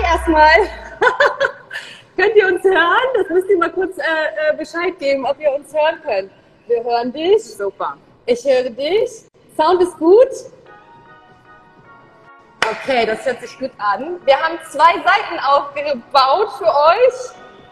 erstmal. Könnt ihr uns hören? Das müsst ihr mal kurz Bescheid geben, ob ihr uns hören könnt. Wir hören dich. Super. Ich höre dich. Sound ist gut. Okay, das hört sich gut an. Wir haben 2 Seiten aufgebaut für euch.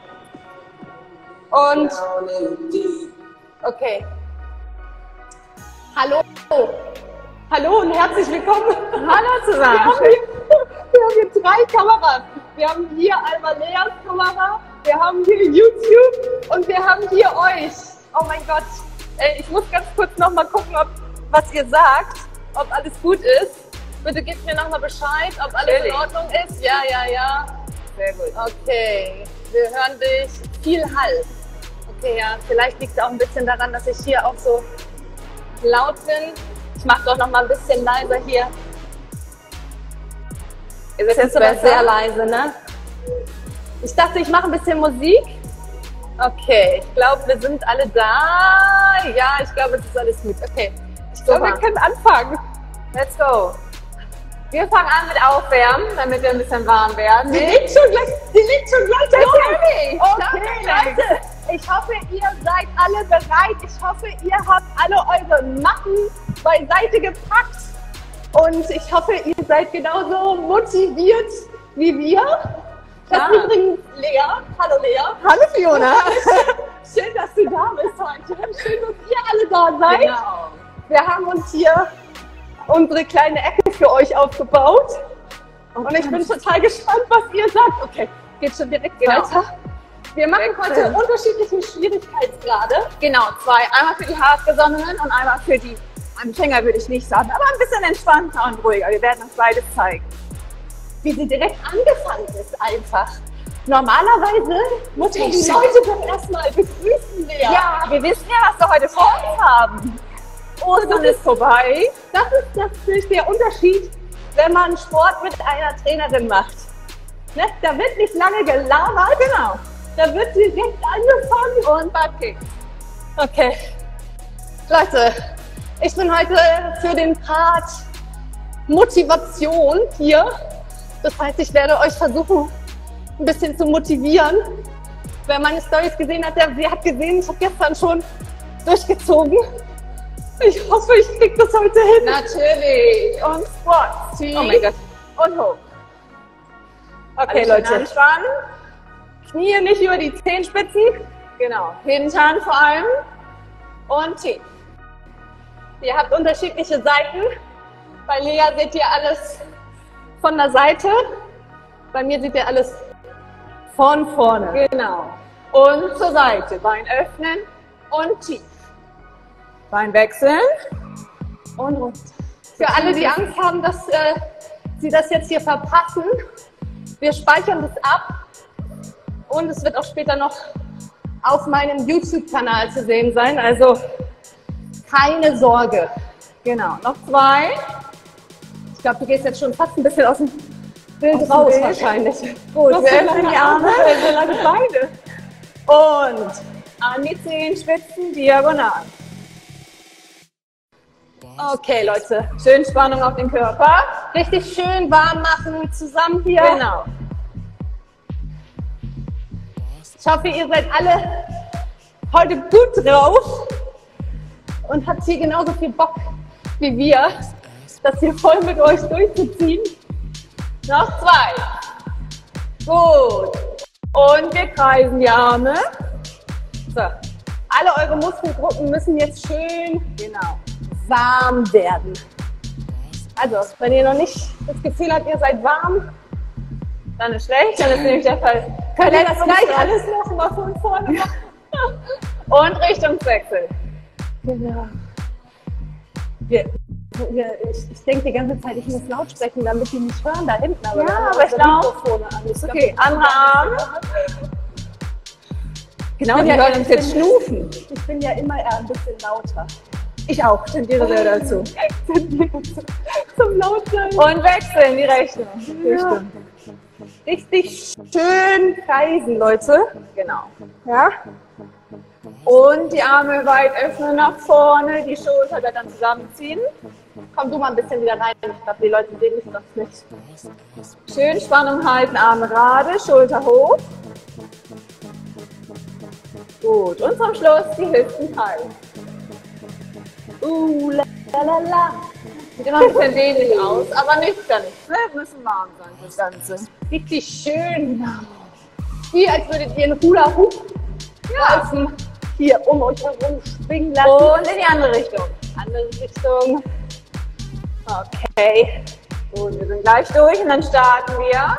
Und okay. Hallo. Hallo und herzlich willkommen. Hallo zusammen. Wir haben hier 3 Kameras. Wir haben hier einmal Leas Kamera, wir haben hier YouTube und wir haben hier euch. Oh mein Gott. Ich muss ganz kurz noch mal gucken, was ihr sagt, ob alles gut ist. Bitte gebt mir noch mal Bescheid, ob alles in Ordnung ist. Ja, ja, ja. Sehr gut. Okay, wir hören dich. Viel Hall. Okay, ja, vielleicht liegt es auch ein bisschen daran, dass ich hier auch so laut bin. Ich mache doch noch mal ein bisschen leiser hier. Ist es jetzt aber sehr leise, ne? Ich dachte, ich mache ein bisschen Musik. Okay, ich glaube, wir sind alle da. Ja, ich glaube, es ist alles gut. Okay, ich glaube, wir können anfangen. Let's go. Wir fangen an mit Aufwärmen, damit wir ein bisschen warm werden. Die liegt schon gleich los. Okay, Leute. ich hoffe, ihr seid alle bereit. Ich hoffe, ihr habt alle eure Matten beiseite gepackt. Und ich hoffe, ihr seid genauso motiviert wie wir. Das ist übrigens Lea. Hallo Lea. Hallo Fiona. Schön, dass du da bist heute. Schön, dass ihr alle da seid. Genau. Wir haben uns hier unsere kleine Ecke für euch aufgebaut. Und ich bin total gespannt, was ihr sagt. Okay, geht schon direkt weiter. Wir machen heute unterschiedliche Schwierigkeitsgrade. Genau, 2. Einmal für die Hartgesonnenen und einmal für die Anfänger, würde ich nicht sagen, aber ein bisschen entspannter und ruhiger. Wir werden uns beides zeigen. Wie sie direkt angefangen ist einfach. Normalerweise muss man die Leute dann erstmal begrüßen, Lea. Ja, wir wissen ja, was wir heute vor uns haben. Ostern ist vorbei. Das ist natürlich der Unterschied, wenn man Sport mit einer Trainerin macht. Ne? Da wird nicht lange gelabert. Genau. Da wird direkt angefangen und Buttkick. Okay. Leute, ich bin heute für den Part Motivation hier. Das heißt, ich werde euch versuchen, ein bisschen zu motivieren. Wer meine Storys gesehen hat, der hat gesehen, ich habe gestern schon durchgezogen. Ich hoffe, ich kriege das heute hin. Natürlich. Und Squats. Oh mein Gott. Und hoch. Okay, Alles Leute. Anspannen. Knie nicht über die Zehenspitzen. Genau. Hintern vor allem. Und tief. Ihr habt unterschiedliche Seiten. Bei Lea seht ihr alles von der Seite. Bei mir seht ihr alles von vorne. Genau. Und zur Seite. Bein öffnen und tief. Bein wechseln und runter. Für alle, die Angst haben, dass sie das jetzt hier verpassen, wir speichern das ab und es wird auch später noch auf meinem YouTube-Kanal zu sehen sein. Also keine Sorge. Genau. Noch 2. Ich glaube, du gehst jetzt schon fast ein bisschen aus dem Bild raus wahrscheinlich. Gut, wir öffnen die Arme, so lange Beine. Und an die Zehenspitzen diagonal. Okay, Leute. Schön Spannung auf den Körper. Richtig schön warm machen, zusammen hier. Genau. Ich hoffe, ihr seid alle heute gut drauf und habt hier genauso viel Bock wie wir, das hier voll mit euch durchzuziehen. Noch 2. Gut. Und wir kreisen die Arme. So. Alle eure Muskelgruppen müssen jetzt schön Genau. warm werden. Also, wenn ihr noch nicht das Gefühl habt, ihr seid warm, Dann ist schlecht. dann ist nämlich der Fall. Könnt ihr das gleich alles noch mal von vorne machen? Und Richtungswechsel. Genau. Ich denke die ganze Zeit, ich muss laut sprechen, damit die nicht hören da hinten. Aber Ja, aber ich glaube. Ist Okay, anderer Arm. Genau, die hören uns jetzt schnufen. Ich bin ja immer eher ein bisschen lauter. Ich auch, tendiere sehr dazu. Zum Lautsein. Und wechseln die Richtung. Ja. Richtig schön kreisen, Leute. Genau. Ja? Und die Arme weit öffnen nach vorne, die Schulterblätter zusammenziehen. Komm du mal ein bisschen wieder rein. Ich glaube, die Leute sehen mich das nicht. Schön Spannung halten, Arme gerade, Schulter hoch. Gut, und zum Schluss die Hüften halten. La la la. Sieht immer ein bisschen dehnlich aus, aber nicht ganz. Ne? Müssen warm sein, das Ganze. Richtig schön. Wie als würdet ihr einen Hula-Hoop hier um euch herum springen lassen. Und in die andere Richtung. Andere Richtung. Okay. Gut, wir sind gleich durch und dann starten wir.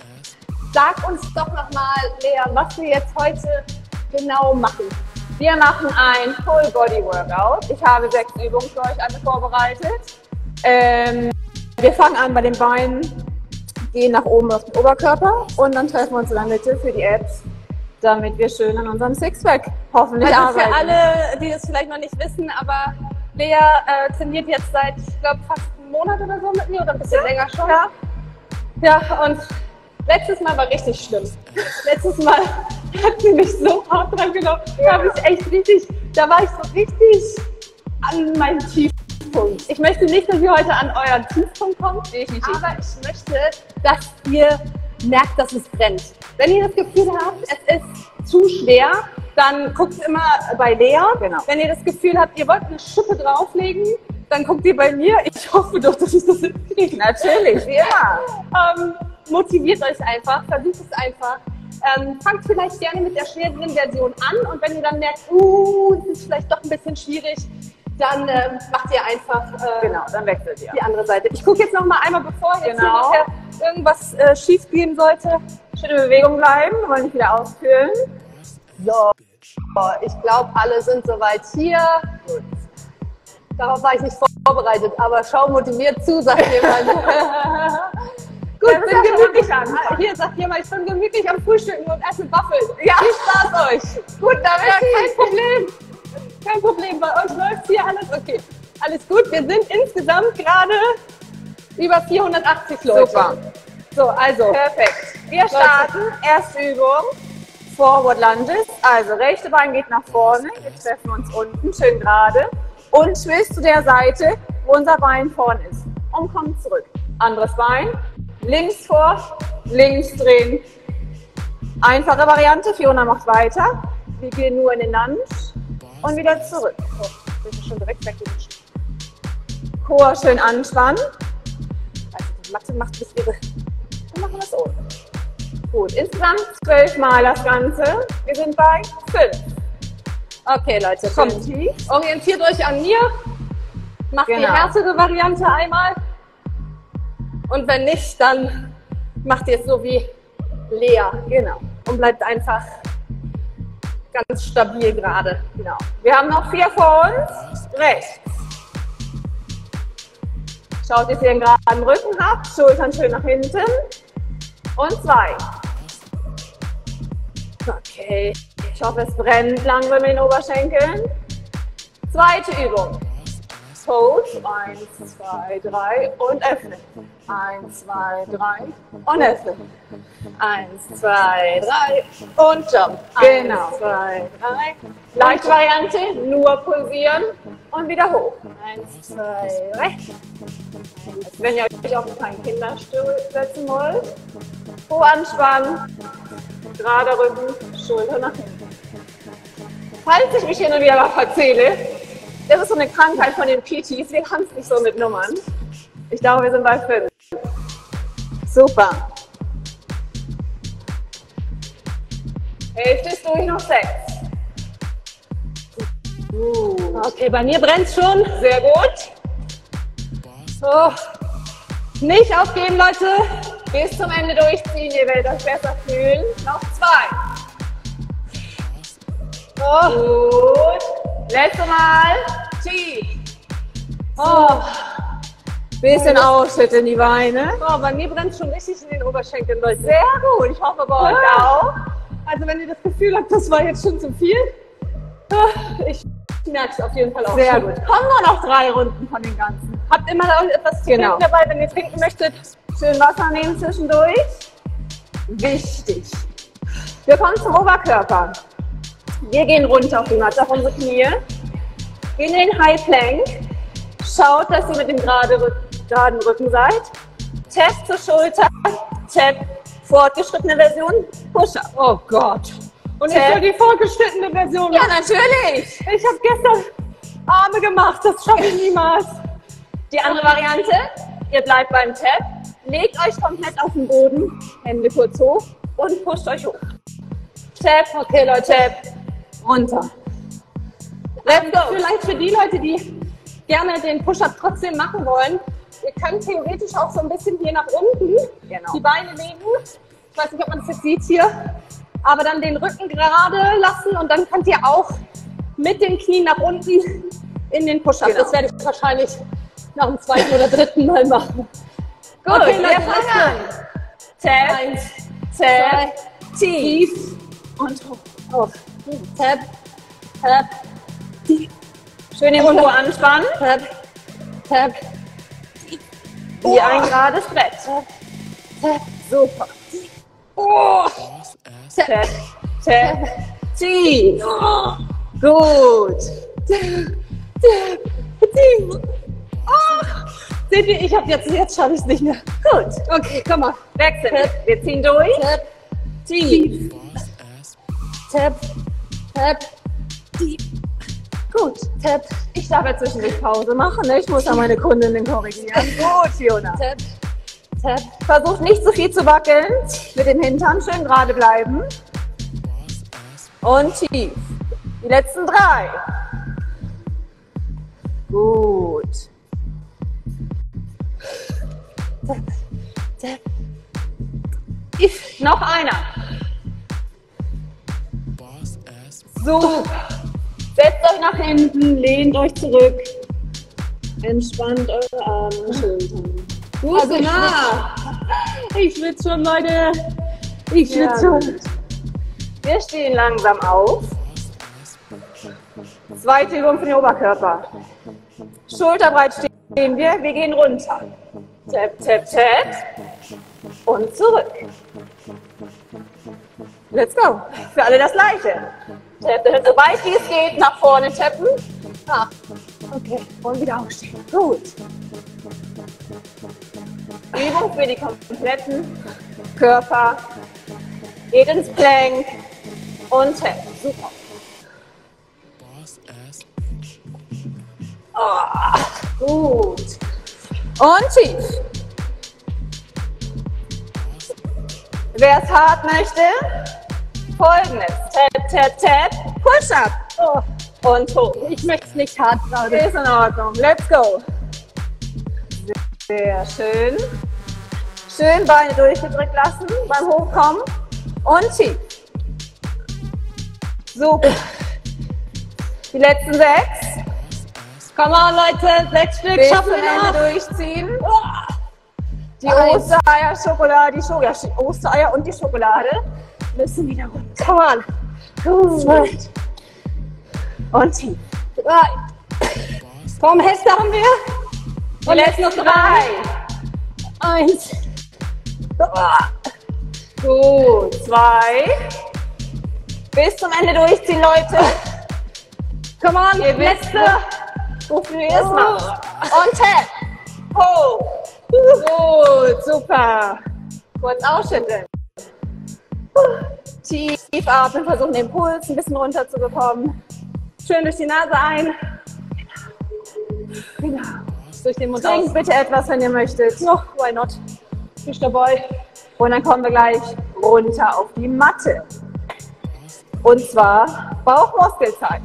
Sag uns doch nochmal, Lea, was wir jetzt heute genau machen. Wir machen ein Full-Body-Workout. Ich habe 6 Übungen für euch alle vorbereitet. Wir fangen an bei den Beinen, gehen nach oben auf den Oberkörper und dann treffen wir uns in der Mitte für die Abs, damit wir schön an unserem Sixpack hoffentlich Also arbeiten. für alle, die das vielleicht noch nicht wissen, aber Lea trainiert jetzt seit, ich glaube, fast einem Monat oder so mit mir oder ein bisschen länger schon. Ja. Ja, und letztes Mal war richtig schlimm. Letztes Mal hat sie mich so hart dran genommen. Da war ich so richtig an meinem Tiefpunkt. Ich möchte nicht, dass ihr heute an euren Tiefpunkt kommt, aber ich möchte, dass ihr merkt, dass es brennt. Wenn ihr das Gefühl habt, es ist zu schwer, dann guckt immer bei Lea. Genau. Wenn ihr das Gefühl habt, ihr wollt eine Schippe drauflegen, dann guckt ihr bei mir. Ich hoffe doch, dass ich das hinkriege. Natürlich, wie immer. Motiviert euch einfach, versucht es einfach. Fangt vielleicht gerne mit der schwereren Version an und wenn ihr dann merkt, das ist vielleicht doch ein bisschen schwierig, dann macht ihr einfach Genau, dann wechselt ihr. die andere Seite. Ich gucke jetzt noch mal einmal, bevor jetzt hier Genau. nachher irgendwas schief gehen sollte. Schön in Bewegung bleiben, wollen nicht wieder ausfüllen. So, ich glaube, alle sind soweit hier. Gut. Darauf war ich nicht vorbereitet, aber schau motiviert zu, sagt jemand. Gut, Ja, das bin ist ja schon gemütlich mal an. gut. Hier sagt jemand, ich bin gemütlich am Frühstücken und esse Waffeln. Ja. Viel Spaß euch. Gut, Ja, damit kein Problem. Kein Problem, bei euch läuft hier alles okay. Alles gut, wir sind insgesamt gerade über 480 Leute. Super. So, also. Perfekt. Wir starten. Erste Übung. Forward Lunges. Also rechte Bein geht nach vorne. Wir treffen uns unten, schön gerade. Und Twist zu der Seite, wo unser Bein vorne ist. Und kommt zurück. Anderes Bein. Links vor, links drehen. Einfache Variante. Fiona macht weiter. Wir gehen nur in den Lunge. Und wieder zurück. Oh, bin ich schon direkt weggerutscht. Chor schön anspannen. Also die Matte macht mich irre. Dann machen wir es ohne. Gut, insgesamt 12 Mal das Ganze. Wir sind bei 5. Okay, Leute, kommt. Schön tief. Orientiert euch an mir. Macht Genau. die härtere Variante einmal. Und wenn nicht, dann macht ihr es so wie Lea. Genau. Und bleibt einfach ganz stabil gerade. Genau. Wir haben noch 4 vor uns. Rechts. Schaut, dass ihr einen geraden Rücken habt. Schultern schön nach hinten. Und 2. Okay. Ich hoffe, es brennt langsam in den Oberschenkeln. Zweite Übung. Pose. 1, 2, 3 und öffnen. 1, 2, 3 und öffnen. 1, 2, 3 und jump. Genau. 1, 2, 3. Leichte Variante, nur pulsieren und wieder hoch. 1, 2, 3. Wenn ihr euch auf keinen Kinderstuhl setzen wollt. Po anspannen, gerader Rücken, Schulter nach hinten. Falls ich mich hin und wieder mal verzähle, das ist so eine Krankheit von den PTs, wir haben es nicht so mit Nummern. Ich glaube, wir sind bei 5. Super. Hälfte ist durch, noch 6. Okay, bei mir brennt schon. Sehr gut. So. Nicht aufgeben, Leute. Bis zum Ende durchziehen, ihr werdet euch besser fühlen. Noch 2. Oh. Gut. Letztes Mal. Tief. Oh. Bisschen ausschütteln die Beine. Oh, bei mir brennt schon richtig in den Oberschenkeln, Leute. Sehr gut. Ich hoffe bei euch auch. Also wenn ihr das Gefühl habt, das war jetzt schon zu viel, ich merke es auf jeden Fall auch Sehr schon. gut. Kommen nur noch 3 Runden von den ganzen. Habt immer da etwas zu Genau. trinken dabei, wenn ihr trinken möchtet. Schön Wasser nehmen zwischendurch. Wichtig. Wir kommen zum Oberkörper. Wir gehen runter auf die Matte, auf unsere Knie. Gehen in den High Plank. Schaut, dass ihr mit dem geraden Rücken seid. Tap zur Schulter. Tap, fortgeschrittene Version. Push-Up. Oh Gott. Und ich will die vorgeschnittene Version. Ja, natürlich. Ich habe gestern Arme gemacht, das schaffe ich niemals. Die andere Variante, ihr bleibt beim Tap, legt euch komplett auf den Boden, Hände kurz hoch und pusht euch hoch. Tap, okay Leute, Tap, runter. Let's go. Vielleicht für die Leute, die gerne den Push-Up trotzdem machen wollen, ihr könnt theoretisch auch so ein bisschen hier nach unten die Beine legen. Ich weiß nicht, ob man das jetzt sieht hier, aber dann den Rücken gerade lassen und dann könnt ihr auch mit den Knien nach unten in den Push-Up. Genau. Das werde ich wahrscheinlich nach dem zweiten oder dritten Mal machen. Gut, okay, wir fangen an. Tap, 1, Tap, 2, tief tief und hoch. auf. Tap, tap, tief. Schön den Po anspannen, Tap, tap, wie ein gerades Brett. tap. Super. Oh. Tap, tap, tief. Gut. Seht ihr, ich habe jetzt schaffe ich es nicht mehr. Gut. Okay, komm mal. Wechseln. Tap. Wir ziehen durch. Tap, Tief. tap, tap, tief. Gut. Tap, Ich darf jetzt zwischendurch Pause machen. Ne? Ich muss ja meine Kundinnen korrigieren. Gut, Fiona. tap, tap. Versucht nicht zu viel zu wackeln. Mit dem Hintern schön gerade bleiben. Und tief. Die letzten 3. Gut. Tap, tap. Noch einer. Super. Setzt euch nach hinten, lehnt euch zurück. Entspannt eure Arme, Schultern. Gut Also gemacht. Ich schwitze schon, Leute. Ich Ja, schwitze schon. gut. Wir stehen langsam auf. Zweite Übung für den Oberkörper. Schulterbreit stehen wir. Wir gehen runter. Tap, tap, tap. Und zurück. Let's go. Für alle das Gleiche. Tap, tap, so weit wie es geht, nach vorne tappen. Ah, okay. Und wieder aufstehen. Gut. Übung für die kompletten Körper. Geht ins Plank und tap. Super. Oh, gut. Und tief. Wer es hart möchte, folgendes. Tap, tap, tap. Push-up. Oh, Und hoch. ich möchte es nicht hart gerade. Ist in Ordnung. Let's go. Sehr schön. Schön Beine durchgedrückt lassen beim Hochkommen. Und tief. Super. Die letzten 6. Komm on, Leute. 6 Stück Bis schaffen zum wir Ende noch. durchziehen. Die Eins. Ostereier, Schokolade, die Ostereier und die Schokolade müssen wieder runter. Come on. Gut. 2, Und tief. 3. Komm, Hester haben wir. Die letzten noch 3. 1. Gut. 2. Bis zum Ende durchziehen, Leute. Come on, Ihr wisst, letzte. wofür ihr es macht. Und tap. Hoch. Gut, super. Kurz ausschütteln. Tief atmen, versuchen den Puls ein bisschen runter zu bekommen. Schön durch die Nase ein. Genau. Durch den Mund Trinkt aus. bitte etwas, wenn ihr möchtet. Oh, why not? Fisch dabei. Und dann kommen wir gleich runter auf die Matte. Und zwar Bauchmuskelzeit.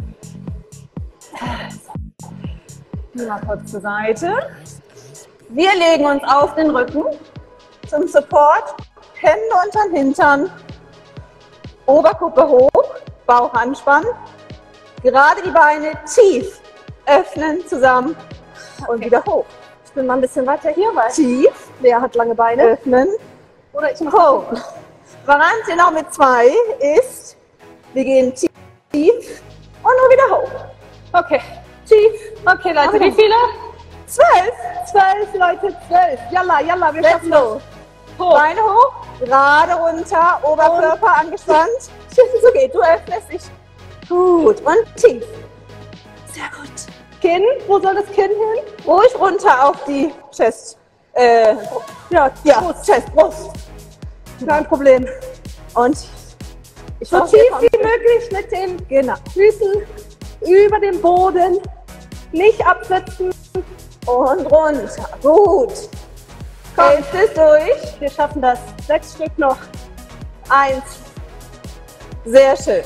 Mal kurz zur Seite. Wir legen uns auf den Rücken zum Support. Hände unterm Hintern. Oberkuppe hoch. Bauch anspannen. Gerade die Beine tief öffnen zusammen und wieder hoch. Ich bin mal ein bisschen weiter hier, weil Tief Lea hat lange Beine. öffnen. Oder ich Hoch. Variante noch mit 2 ist, wir gehen tief und nur wieder hoch. Okay. Tief. Okay, Leute, Okay. wie viele? 12. 12, Leute, 12. Yalla, yalla, wir Let's schaffen das. go. Hoch. Beine hoch, gerade runter, Oberkörper angespannt. So geht, du öffnest, ich Gut, und tief. Sehr gut. Kinn, wo soll das Kinn hin? Ruhig runter auf die Chest. Ja, Chest, Brust. Kein Problem. Und So tief wie möglich mit den Füßen über den Boden. Nicht absetzen. und runter. Gut. Kommt es durch. Wir schaffen das. 6 Stück noch. 1. Sehr schön.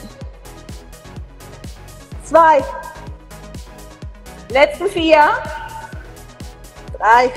2. Letzten 4. 3.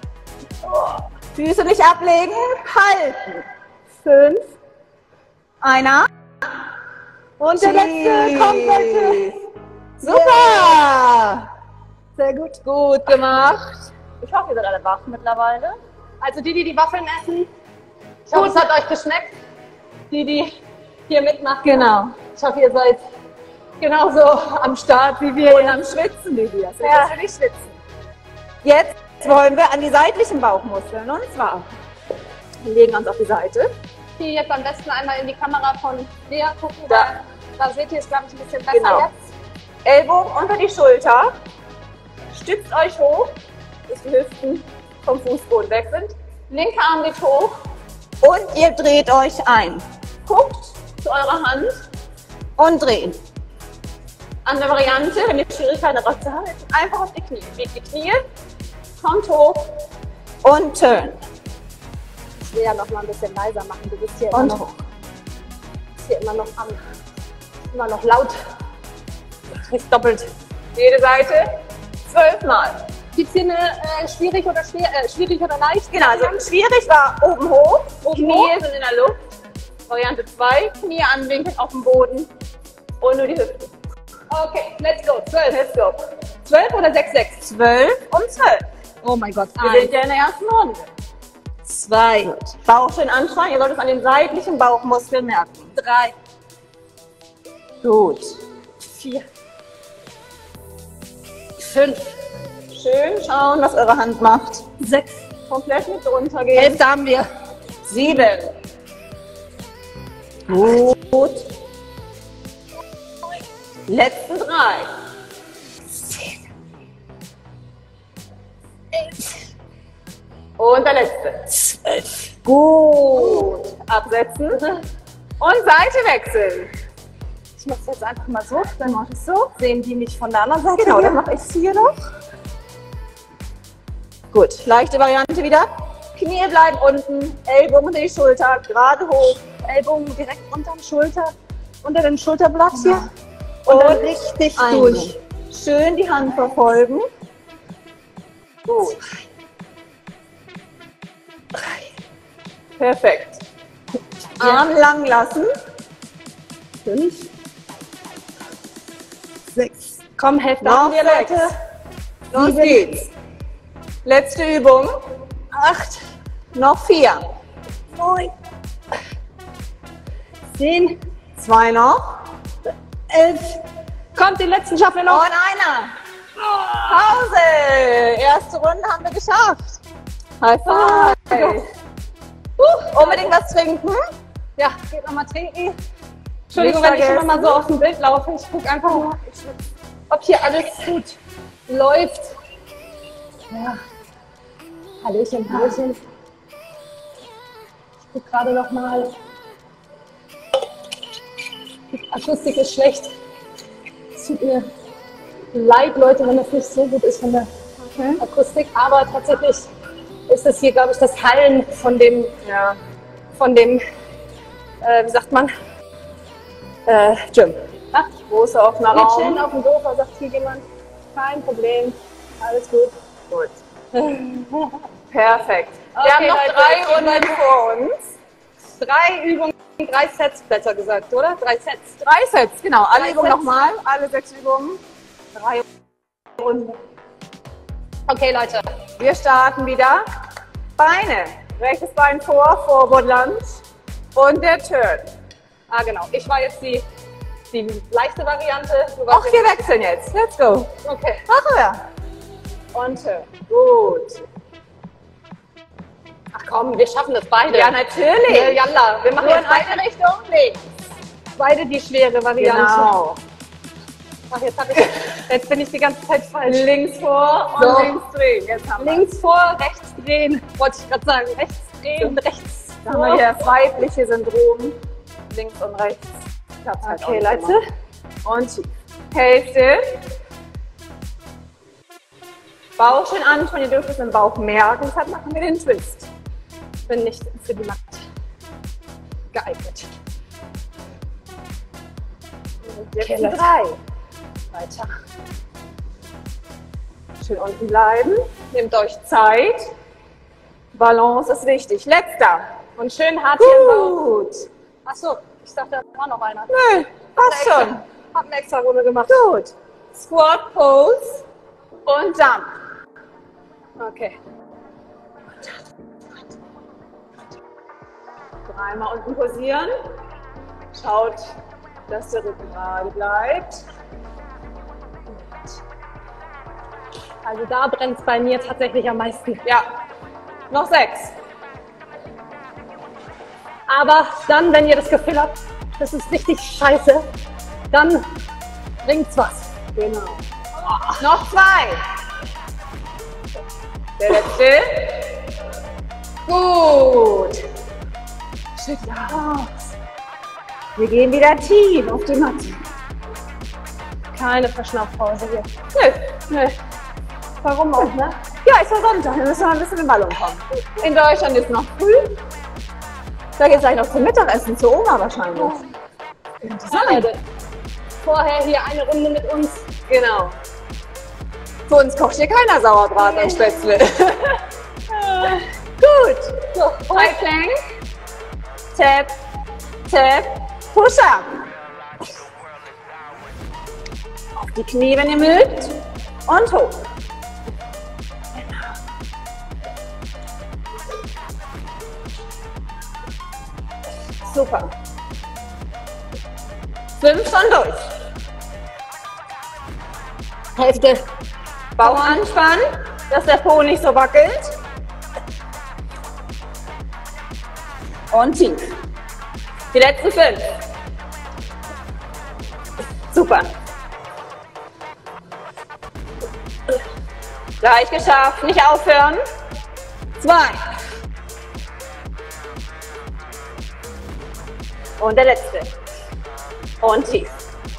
Füße nicht ablegen. Halten. 5. Einer. Und der letzte. Kommt, Leute. Super. Sehr gut. Gut gemacht. Ich hoffe, ihr seid alle wach mittlerweile. Also die Waffeln essen. Ich hoffe, es hat euch geschmeckt. Die hier mitmachen. Genau. Ich hoffe, ihr seid genauso am Start wie wir. Und am Schwitzen, wie wir. Ja. Natürlich schwitzen. Jetzt wollen wir an die seitlichen Bauchmuskeln. Und zwar legen wir uns auf die Seite. Hier jetzt am besten einmal in die Kamera von Lea gucken. Da. Da seht ihr es, glaube ich, ein bisschen besser Genau. jetzt. Ellbogen unter die Schulter. Stützt euch hoch, bis die Hüften vom Fußboden weg sind. Linker Arm geht hoch. Und ihr dreht euch ein. Guckt zu eurer Hand. Und drehen. Andere Variante, wenn ihr Schwierigkeiten habt, zu halten, einfach auf die Knie. Biegt die Knie, kommt hoch. Und turn. Ich will ja noch mal ein bisschen leiser machen. Du bist hier, Und immer, noch, hoch. bist hier immer noch laut. Ist doppelt. Jede Seite 12 Mal. Gibt es hier eine schwierig oder leicht? Genau, also schwierig war oben hoch. Knie hoch. sind in der Luft. Variante 2. Knie anwinkeln auf dem Boden. Und nur die Hüften. Okay, let's go. 12. Let's go. 12 oder 6, 6? 12 und 12. Oh mein Gott. Wir sind ja in der ersten Runde. 2. Bauch schön anspannen. Ihr sollt es an den seitlichen Bauchmuskeln merken. 3, Gut. 4, 5, Schön schauen, was eure Hand macht. 6. Komplett mit drunter gehen. Hälfte haben wir. 7. Gut. Letzten 3. 10, Und der letzte. 12. Gut. Absetzen. Und Seite wechseln. Ich mache es jetzt einfach mal so. Dann mache ich es so. Sehen die nicht von der anderen Seite? Genau, hier? dann mache ich es hier noch. Gut, leichte Variante wieder. Knie bleiben unten, Ellbogen unter die Schulter, gerade hoch. Ellbogen direkt unter den Schulter, unter den Schulterblatt hier. Und Und dann richtig einnehmen. durch. Schön die Hand verfolgen. Gut. 3, Perfekt. Arm lang lassen. 5, 6. Komm, Hälfte Noch haben wir, 6. Leute. Los 7. geht's. Letzte Übung. 8, Noch 4. 9, 10, 2 noch. 11. Kommt, den letzten schaffen wir noch. Und einer. Pause. Erste Runde haben wir geschafft. High five. Unbedingt was trinken. Ja, geht nochmal trinken. Entschuldigung, Nicht wenn ich immer mal vergessen. so auf dem Bild laufe. Ich gucke einfach nur, ob hier alles gut läuft. Ja. Hallöchen, Hallöchen. Ich gucke gerade noch mal. Die Akustik ist schlecht. Es tut mir leid, Leute, wenn das nicht so gut ist von der Akustik. Aber tatsächlich ist das hier, glaube ich, das Hallen von dem, wie sagt man, Gym. Ach, große offener Wir chillen Raum. auf dem Sofa, sagt hier jemand. Kein Problem, alles gut. Gut. Perfekt. Wir Okay, haben noch Leute, 3 Runden vor uns. 3 Übungen, 3 Sets, besser gesagt, oder? 3 Sets. 3 Sets, genau. Alle 3 Übungen Sets. nochmal. Alle 6 Übungen. 3 Runden. Okay, Leute. Wir starten wieder. Beine. Rechtes Bein vor, Forward Lunge. Und der Turn. Ah, genau. Ich war jetzt die leichte Variante. Du warst Auch wir wechseln jetzt. Let's go. Okay. Machen wir. Und Turn. Gut. Ach komm, wir schaffen das beide. Ja, natürlich. Jalla, wir machen Nur in jetzt eine Richtung links. beide die schwere Variante. Genau. Ach, jetzt bin ich die ganze Zeit falsch. Links vor und So. links drehen. Jetzt haben wir. Links vor, rechts drehen. Wollte ich gerade sagen. Rechts drehen, rechts Da haben wir hier das weibliche Syndrom. Links und rechts. Klappt halt Okay, auch nicht Leute. immer. Und tief. Hälfte. Bauch schön anspannen. Ihr dürft es im Bauch merken. Deshalb machen wir den Twist. Ich bin nicht für die Matte geeignet. Jetzt Okay, die Leute. 3. Weiter. Schön unten bleiben. Nehmt euch Zeit. Balance ist wichtig. Letzter. Und schön hart hier im Bauch. Gut. Achso, ich dachte, da war noch einer. Nö, passt schon. Hab eine extra Runde gemacht. Gut. Squat Pose und Jump. Okay. Dreimal unten posieren. Schaut, dass der Rücken gerade bleibt. Also da brennt es bei mir tatsächlich am meisten. Ja. Noch 6. Aber dann, wenn ihr das Gefühl habt, das ist richtig scheiße, dann bringt's was. Genau. Noch 2. Der letzte. Gut. Schüttel aus. Wir gehen wieder tief auf die Matte. Keine Verschnaufpause hier. Nö. Warum auch, ne? Ja, ist ja Sonntag. Wir müssen mal ein bisschen im Ballon kommen. In Deutschland ist noch früh. Da geht es gleich noch zum Mittagessen, zur Oma wahrscheinlich. Leute, vorher hier eine Runde mit uns. Genau. Für uns kocht hier keiner Sauerbraten und Spätzle. Gut. So, High Plank. Tap, Tap, Push-Up. Auf die Knie, wenn ihr mögt. Und hoch. Super. 5 schon durch. Hälfte. Bauch anspannen, dass der Po nicht so wackelt. Und tief. Die letzten 5. Super. Gleich geschafft. Nicht aufhören. 2. Und der letzte. Und tief.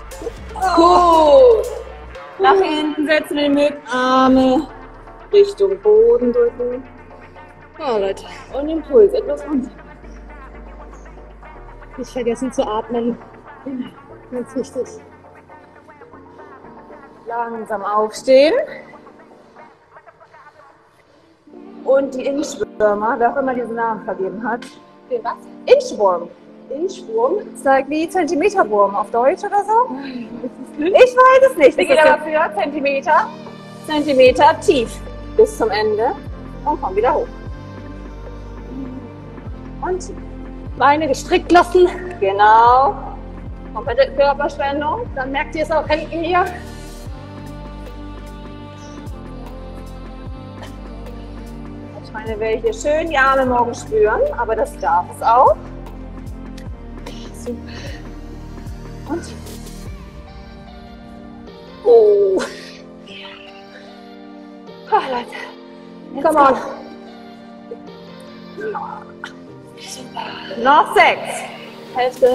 Gut. Nach hinten setzen, wenn ihr mögt. Arme Richtung Boden drücken. Oh, Leute. Und den Puls etwas runter. Nicht vergessen zu atmen. Ganz wichtig. Langsam aufstehen. Und die Inchwürmer, wer auch immer diesen Namen vergeben hat. Den was? Inchwurm. Inchwurm? Ist like wie Zentimeterwurm auf Deutsch oder so? Ich weiß es nicht. Wir gehen aber für Zentimeter tief bis zum Ende und kommen wieder hoch. Und tief. Beine gestrickt lassen. Genau. Komplette Körperspannung. Dann merkt ihr es auch hinten hier. Ich meine, wer hier schön die Arme morgen spüren, aber das darf es auch. Super. Und Oh. Ah, Leute. come on. Noch 6. Hälfte.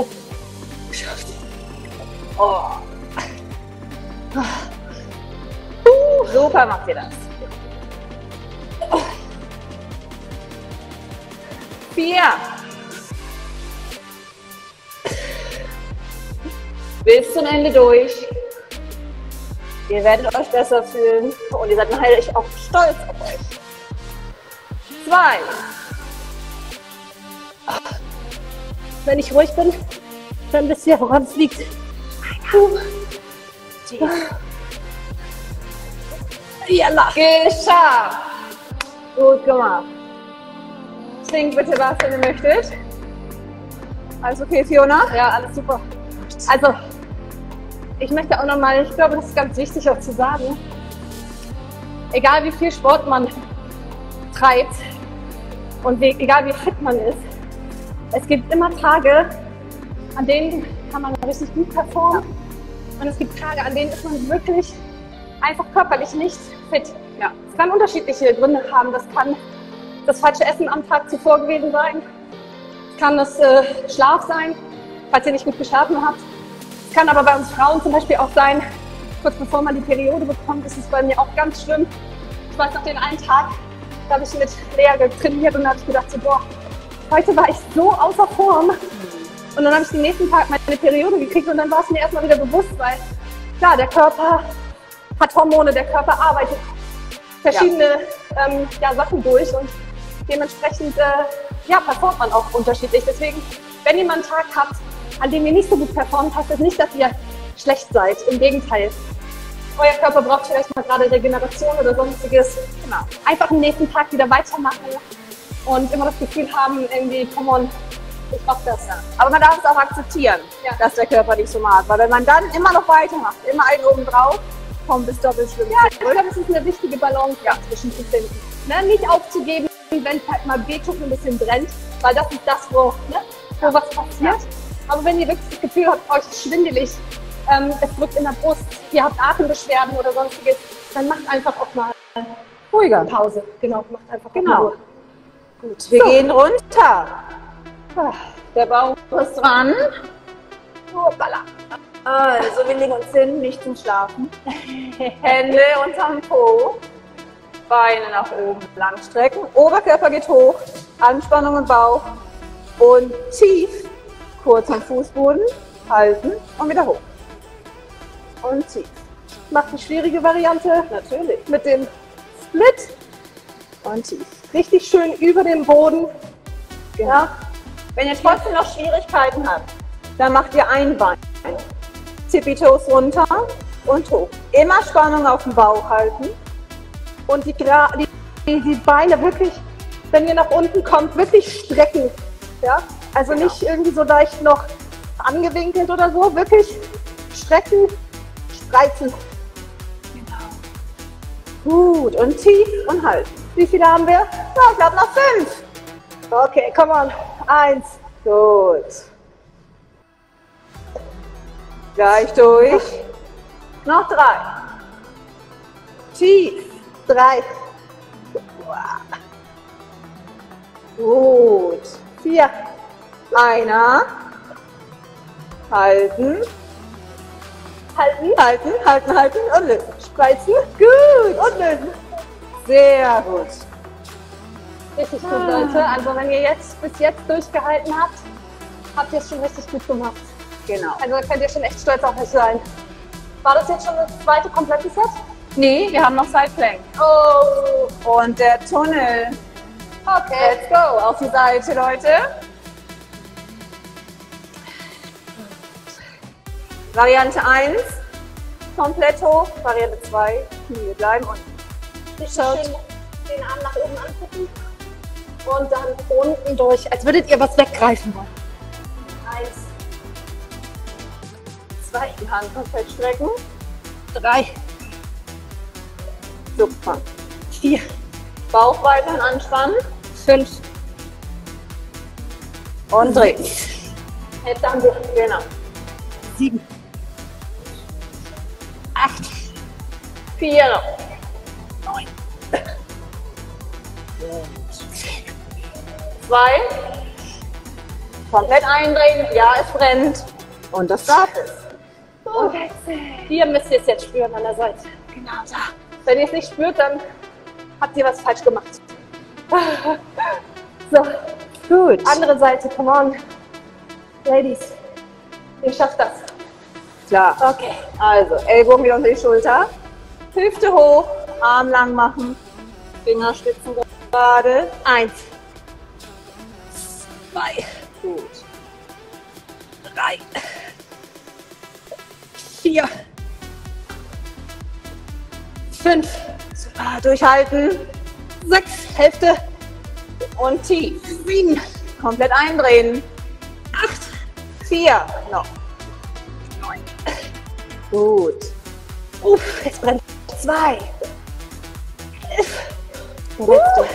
Oh. Super macht ihr das. 4. Bis zum Ende durch. Ihr werdet euch besser fühlen und ihr seid nachher auch stolz auf euch. 2. Wenn ich ruhig bin, dann wisst ihr, woran es liegt. Jalla. Geschafft. Gut gemacht. Trinkt bitte was, wenn ihr möchtet. Alles okay, Fiona? Ja, alles super. Also, ich möchte auch nochmal, ich glaube, das ist ganz wichtig auch zu sagen, egal wie viel Sport man treibt und egal wie fit man ist, es gibt immer Tage, an denen kann man richtig gut performen Und es gibt Tage, an denen ist man wirklich einfach körperlich nicht fit. Ja. Es kann unterschiedliche Gründe haben. Das kann das falsche Essen am Tag zuvor gewesen sein. Es kann das Schlaf sein, falls ihr nicht gut geschlafen habt. Es kann aber bei uns Frauen zum Beispiel auch sein, kurz bevor man die Periode bekommt, ist es bei mir auch ganz schlimm. Ich weiß noch den einen Tag, da habe ich mit Lea trainiert und da habe ich gedacht, so, boah, heute war ich so außer Form. Und dann habe ich den nächsten Tag meine Periode gekriegt und dann war es mir erstmal wieder bewusst, weil klar, der Körper hat Hormone, der Körper arbeitet verschiedene Sachen durch und dementsprechend performt man auch unterschiedlich. Deswegen, wenn ihr mal einen Tag habt, an dem ihr nicht so gut performt, heißt das nicht, dass ihr schlecht seid. Im Gegenteil. Euer Körper braucht vielleicht mal gerade Regeneration oder sonstiges. Genau. Einfach am nächsten Tag wieder weitermachen und immer das Gefühl haben, irgendwie, come on, ich mach das. Ja. Aber man darf es auch akzeptieren, dass der Körper nicht so mag. Weil wenn man dann immer noch weitermacht, immer einen oben drauf, kommt es doppelt schlimm. Ja, ich glaube, es ist eine wichtige Balance dazwischen zu finden. Ne? Nicht aufzugeben, wenn es halt mal wehtut und ein bisschen brennt, weil das ist das, wo was passiert. Ja. Aber wenn ihr wirklich das Gefühl habt, euch ist schwindelig, es drückt in der Brust, ihr habt Atembeschwerden oder sonstiges, dann macht einfach auch mal ruhiger Pause. Genau, macht einfach Ruhe. Gut, wir gehen runter. Der Bauch ist dran. Hoppala. Also wir legen uns hin, nicht zum Schlafen. Hände unterm Po, Beine nach oben lang strecken, Oberkörper geht hoch, Anspannung im Bauch und tief, kurz am Fußboden, halten und wieder hoch. Und tief. Macht die schwierige Variante Natürlich. mit dem Split Und tief. richtig schön über dem Boden. Genau. Ja. Wenn ihr trotzdem noch Schwierigkeiten habt, dann macht ihr ein Bein. Tippy-Toes runter und hoch. Immer Spannung auf dem Bauch halten. Und die Beine wirklich, wenn ihr nach unten kommt, wirklich strecken. Ja? Also nicht irgendwie so leicht noch angewinkelt oder so, wirklich strecken, spreizen. Genau. Gut, und tief und halten. Wie viele haben wir? Ja, ich glaube noch 5. Okay, come on. 1. Gut. Gleich durch. Noch 3. Tief. 3. Gut. 4. Einer. Halten. Halten und lösen. Spreizen. Gut. Und lösen. Sehr gut. Richtig gut, Leute. Also wenn ihr bis jetzt durchgehalten habt, habt ihr es schon richtig gut gemacht. Genau. Also da könnt ihr schon echt stolz auf euch sein. War das jetzt schon das zweite komplette Set? Nee, wir haben noch Side Plank. Oh. Und der Tunnel. Okay. Let's go. Auf die Seite, Leute. Variante 1. Komplett hoch. Variante 2. Knie bleiben unten. Schön den Arm nach oben angucken. Und dann unten durch, als würdet ihr was weggreifen wollen. 1. 2. Die Hand komplett strecken. 3. Super. 4. Bauch weiterhin anspannen. 5. Und drehen. Hälfte haben wir. Genau. 7. 8. 4 noch. 9. 2. Komplett eindrehen. Ja, es brennt. Und das darf es. Okay. Hier müsst ihr es jetzt spüren an der Seite. Genau so. Wenn ihr es nicht spürt, dann habt ihr was falsch gemacht. So, Gut. andere Seite, come on. Ladies, ihr schafft das. Klar. Okay. Also, Ellbogen wieder unter die Schulter. Hüfte hoch. Arm lang machen. Fingerspitzen gerade. 1. 2. Gut. 3. 4. 5. Durchhalten. 6. Hälfte. Und tief. 7. Komplett eindrehen. 8. 4. Noch. 9. Gut. Es brennt. 2. 11. Der letzte.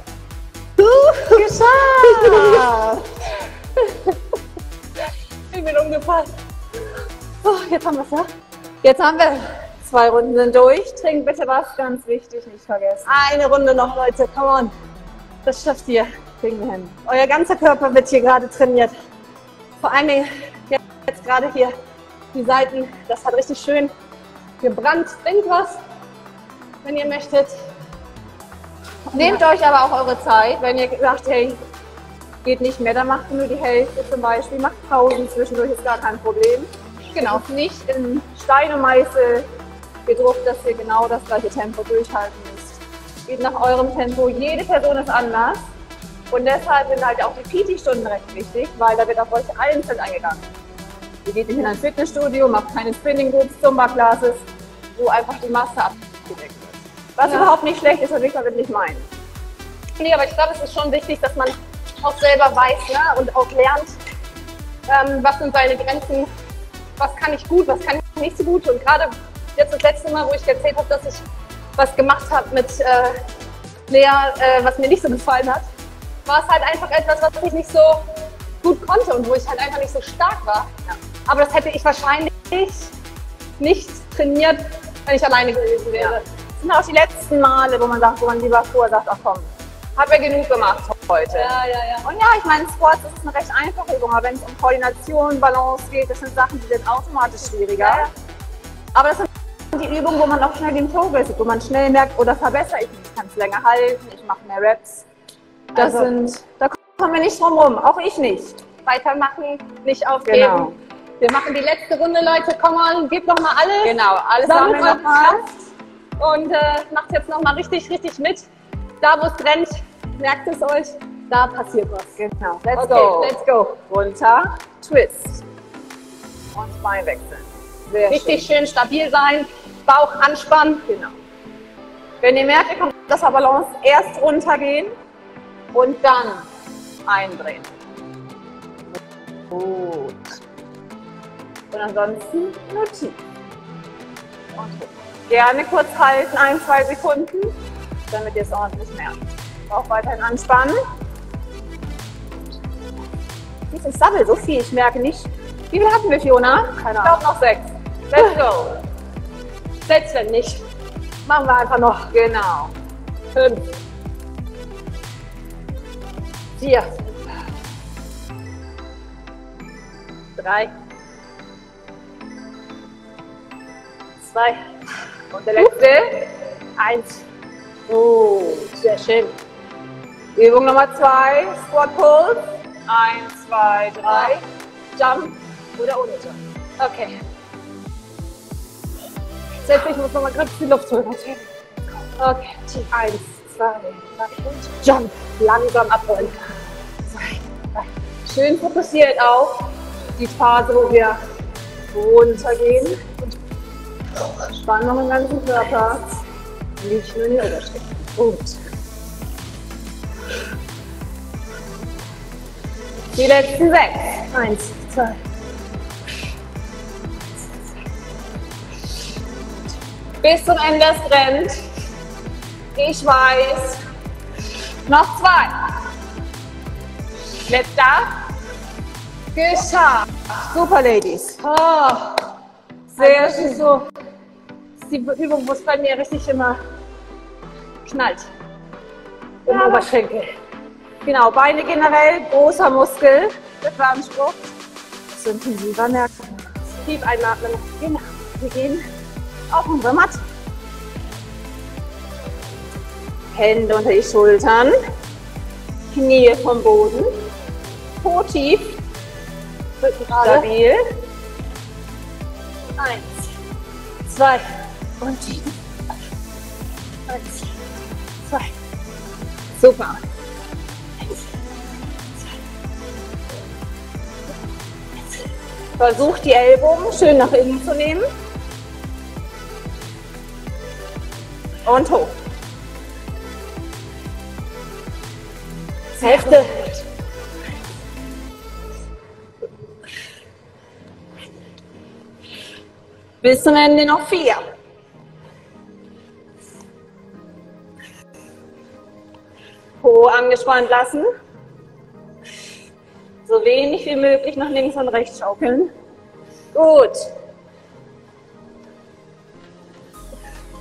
Geschafft! Ich bin umgefallen. Oh, jetzt haben wir es, ja? Jetzt haben wir 2 Runden sind durch. Trinkt bitte was, ganz wichtig, nicht vergessen. Eine Runde noch, Leute, come on. Das schafft ihr. Kriegen wir hin. Euer ganzer Körper wird hier gerade trainiert. Vor allen Dingen jetzt gerade hier die Seiten, das hat richtig schön gebrannt. Trinkt was, wenn ihr möchtet. Nehmt euch aber auch eure Zeit, wenn ihr sagt, hey, geht nicht mehr, dann macht nur die Hälfte zum Beispiel. Macht Pausen zwischendurch, ist gar kein Problem. Genau, nicht in Stein und Meißel gedruckt, dass ihr genau das gleiche Tempo durchhalten müsst. Geht nach eurem Tempo, jede Person ist anders. Und deshalb sind halt auch die PT-Stunden recht wichtig, weil da wird auf euch einzeln eingegangen. Ihr geht nicht in ein Fitnessstudio, macht keine Spinning-Groups, Zumba-Classes, wo einfach die Masse abgedeckt wird. Was überhaupt nicht schlecht ist, was ich damit nicht meine. Nee, aber ich glaube, es ist schon wichtig, dass man auch selber weiß, ne? Und auch lernt, was sind seine Grenzen, was kann ich gut, was kann ich nicht so gut. Und gerade jetzt das letzte Mal, wo ich erzählt habe, dass ich was gemacht habe mit Lea, was mir nicht so gefallen hat, war es halt einfach etwas, was ich nicht so gut konnte und wo ich halt einfach nicht so stark war. Ja. Aber das hätte ich wahrscheinlich nicht trainiert, wenn ich alleine gewesen wäre. Ja. Das sind auch die letzten Male, wo man sagt, wo man lieber vorher sagt, ach komm, hab ja genug gemacht heute. Ja. Und ja, ich meine, Squats ist eine recht einfache Übung, aber wenn es um Koordination, Balance geht, das sind Sachen, die sind automatisch schwieriger. Ja. Aber das sind die Übungen, wo man auch schnell den Progress sieht, wo man schnell merkt, oder verbessere ich mich, ich kann es länger halten, ich mache mehr Reps. Da kommen wir nicht drum rum, auch ich nicht. Weitermachen, nicht aufgeben. Genau. Wir machen die letzte Runde, Leute. Come on, gebt noch mal alles. Genau, alles sammelt noch mal. Und macht jetzt noch mal richtig mit. Da, wo es brennt, merkt es euch, da passiert was. Genau. Let's go. Runter, Twist. Und Bein wechseln. Sehr richtig schön stabil sein, Bauch anspannen. Genau. Wenn ihr merkt, ihr kommt aus der Balance, erst runtergehen und dann eindrehen. Gut. Und ansonsten nur tief. Und hoch. Gerne kurz halten, 1-2 Sekunden, damit ihr es ordentlich merkt. Auch weiterhin anspannen. Ich sammle so viel, ich merke nicht. Wie viel hatten wir, Fiona? Keine Ahnung. Ich glaube noch 6. Let's go. Selbst wenn nicht. Machen wir einfach noch. Genau. 5. 4. 3. 2. Und der letzte. 1. Sehr schön. Übung Nummer 2. Squat Pulse. 1, 2, 3. Jump oder ohne Jump. Okay. Selbst ich muss nochmal kurz die Luft holen. Okay. 1, 2, 3 und Jump. Langsam abrollen. 2, 3. Schön fokussiert auf die Phase, wo wir runtergehen. Und Spannung im ganzen Körper. Nicht nur in den Oberschenkeln. Gut. Die letzten 6. 1, 2. Bis zum Ende es brennt. Ich weiß. Noch 2. Letzter. Geschafft. Super, Ladies. Oh, sehr schön. So. Das ist die Übung, wo es bei mir richtig immer knallt. Im Oberschenkel. Genau, Beine generell, großer Muskel. Das beansprucht. Das ist intensiver Merken. Tief einatmen. Genau. Wir gehen auf unsere Matte. Hände unter die Schultern. Knie vom Boden. Po tief. Rücken stabil. 1, 2 und tief. 1, 2. Super. 1, 2. Versucht die Ellbogen schön nach innen zu nehmen. Und hoch. Hälfte. Bis zum Ende noch 4. Po angespannt lassen. So wenig wie möglich nach links und rechts schaukeln. Gut.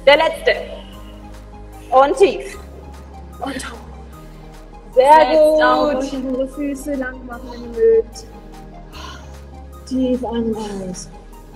Der letzte. Und tief. Und hoch. Sehr gut. Und unsere Füße lang machen, wenn ihr mögt. Tief ein und aus.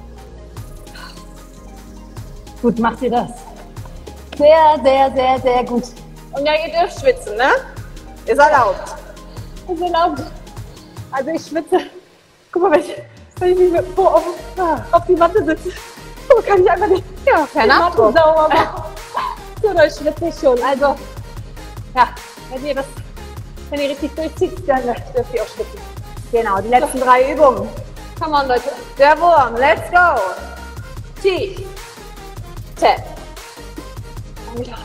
Gut, macht ihr das. Sehr, sehr, sehr, sehr gut. Und ja, ihr dürft schwitzen, ne? Ist erlaubt. Ist erlaubt. Also ich schwitze. Guck mal, wenn ich mich mit auf die Matte sitze, kann ich einfach nicht die Matte sauber machen. So, da schwitze ich schon. Also, ja, wenn ihr richtig durchzieht, dann dürft ihr auch schwitzen. Genau, die letzten 3 Übungen. Come on, Leute. Der Wurm, let's go. Tief. Tap. Und wieder.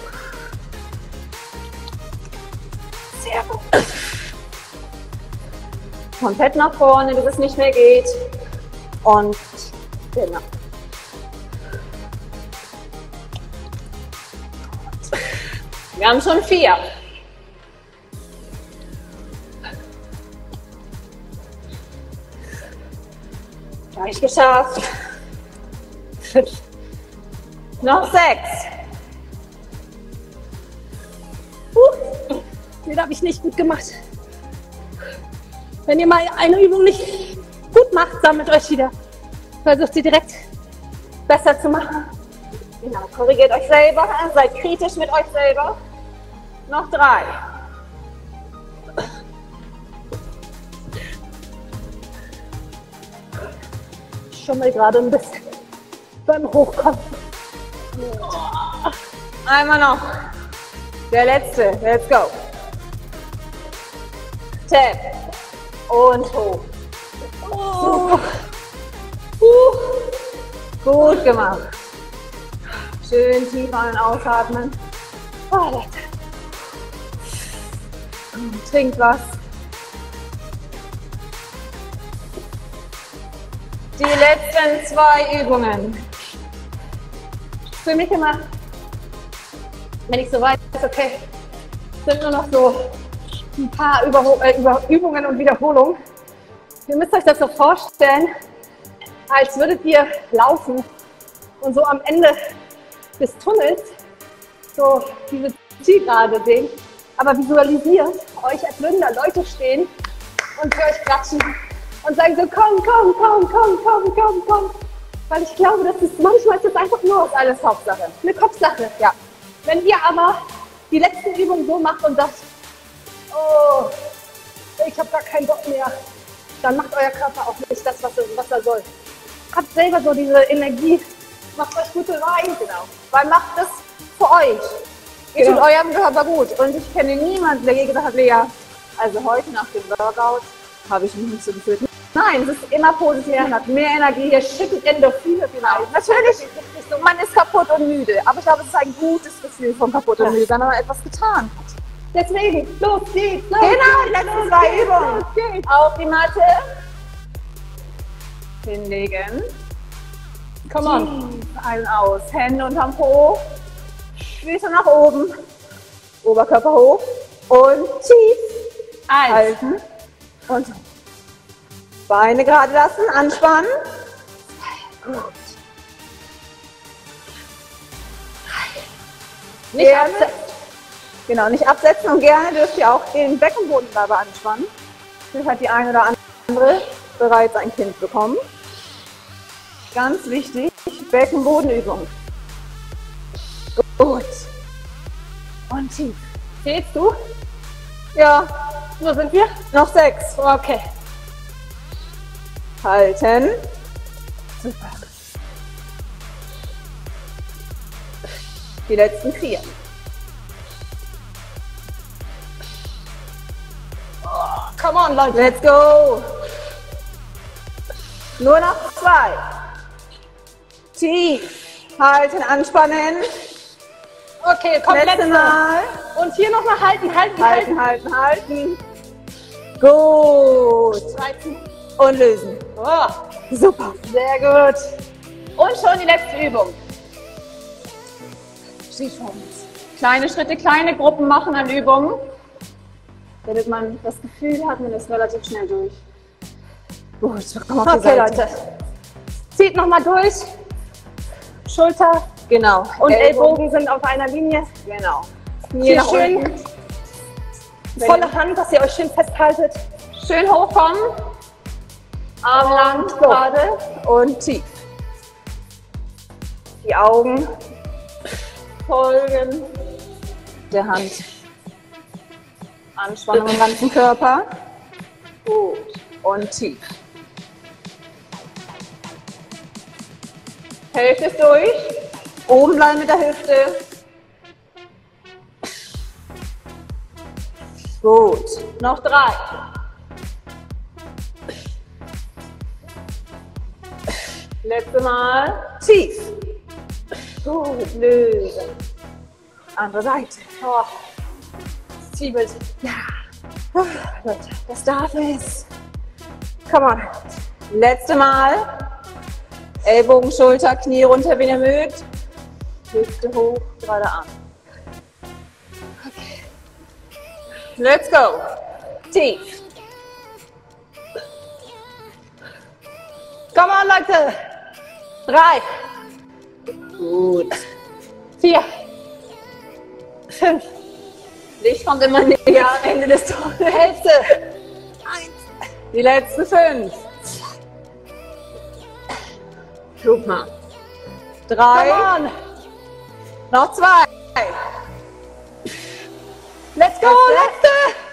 Sehr gut. Komplett nach vorne, bis es nicht mehr geht. Und genau. Wir haben schon 4. Gleich geschafft. 5. Noch 6. Den habe ich nicht gut gemacht. Wenn ihr mal eine Übung nicht gut macht, sammelt euch wieder. Versucht sie direkt besser zu machen. Genau, korrigiert euch selber, seid kritisch mit euch selber. Noch 3. Ich schummel gerade ein bisschen beim Hochkommen. Einmal noch. Der letzte. Let's go. Tap. Und hoch. Super. Gut gemacht. Schön tief ein- und ausatmen. Oh, Leute. Trinkt was. Die letzten 2 Übungen. Für mich immer, wenn ich so weiß, okay, sind nur noch so ein paar Übungen und Wiederholungen. Ihr müsst euch das so vorstellen, als würdet ihr laufen und so am Ende des Tunnels so diese Zielgerade sehen, aber visualisiert euch, als würden da Leute stehen und für euch klatschen und sagen so, komm, komm, komm, komm, komm, komm, komm. Weil ich glaube, manchmal ist das einfach nur alles Hauptsache, eine Kopfsache, ja. Wenn ihr aber die letzten Übungen so macht und sagt, oh, ich habe gar keinen Bock mehr, dann macht euer Körper auch nicht das, was er soll. Habt selber so diese Energie, macht euch gute Wein, genau. Weil macht es für euch. Ihr tut eurem Körper gut. Und ich kenne niemanden, der je gesagt hat, Lea, also heute nach dem Workout habe ich mich nicht so gefühlt. Nein, es ist immer positiv, man hat mehr Energie, ihr schüttet Endorphine vielleicht. Natürlich, man ist kaputt und müde, aber ich glaube, es ist ein gutes Gefühl von kaputt und müde, wenn man etwas getan hat. Deswegen, los geht's! Los genau, die letzten 2 Übungen. Auf die Matte. Hinlegen. Come on. Ein aus. Hände unterm Po. Füße nach oben. Oberkörper hoch. Und tief. Halten. Und Beine gerade lassen. Anspannen. Gut. Nicht absetzen. Genau, nicht absetzen und gerne dürft ihr auch den Beckenboden dabei anspannen. Vielleicht hat die eine oder andere bereits ein Kind bekommen. Ganz wichtig, Beckenbodenübung. Gut. Und tief. Zählst du? Ja. Wo sind wir? Noch 6. Okay. Halten. Super. Die letzten 4. Come on, Leute. Let's go. Nur noch 2. Tief. Halten, anspannen. Okay, komm, letztes Mal. Und hier nochmal halten, halten, halten. Halten, halten. Gut. Und lösen. Oh, super. Sehr gut. Und schon die letzte Übung. Kleine Schritte, kleine Gruppen machen an Übungen. Damit man das Gefühl hat, man ist relativ schnell durch. Gut, komm auf die Seite. Leute. Zieht nochmal durch. Schulter Genau. Und Ellbogen sind auf einer Linie. Genau. Knie Hier nach schön unten. volle Hand, dass ihr euch schön festhaltet. Schön hochkommen. Arm lang So. gerade und tief. Die Augen folgen der Hand. Anspannung im ganzen Körper. Gut. Und tief. Hälfte ist durch. Oben bleiben mit der Hüfte. Gut. Noch 3. Letzte Mal. Tief. Gut. Lösen. Andere Seite. Oh, es zwiebelt. Ja. Leute, das darf es. Come on. Letzte Mal. Ellbogen, Schulter, Knie runter, wenn ihr mögt. Hüfte hoch, gerade Arm. Okay. Let's go. Tief. Come on, Leute. 3. Gut. 4. 5. Licht kommt immer näher am Ende des Tunnels. Hälfte. 1. Die letzten 5. Super. 3. Come on. Noch 2. Let's go, letzte.